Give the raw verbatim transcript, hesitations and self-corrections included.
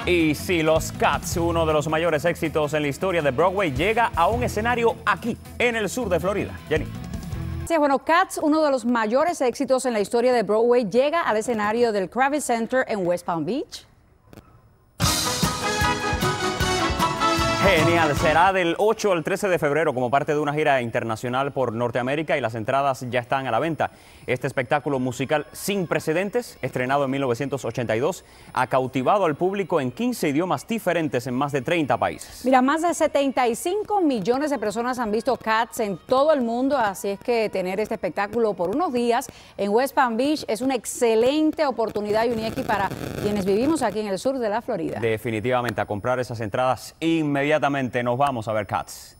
Y sí, los Cats, uno de los mayores éxitos en la historia de Broadway, llega a un escenario aquí, en el sur de Florida. Jenny. Sí, bueno, Cats, uno de los mayores éxitos en la historia de Broadway, llega al escenario del Kravis Center en West Palm Beach. Genial, será del ocho al trece de febrero como parte de una gira internacional por Norteamérica y las entradas ya están a la venta. Este espectáculo musical sin precedentes, estrenado en mil novecientos ochenta y dos, ha cautivado al público en quince idiomas diferentes en más de treinta países. Mira, más de setenta y cinco millones de personas han visto Cats en todo el mundo, así es que tener este espectáculo por unos días en West Palm Beach es una excelente oportunidad, Yunieki, para quienes vivimos aquí en el sur de la Florida. Definitivamente, a comprar esas entradas inmediatamente. Nos vamos a ver Cats.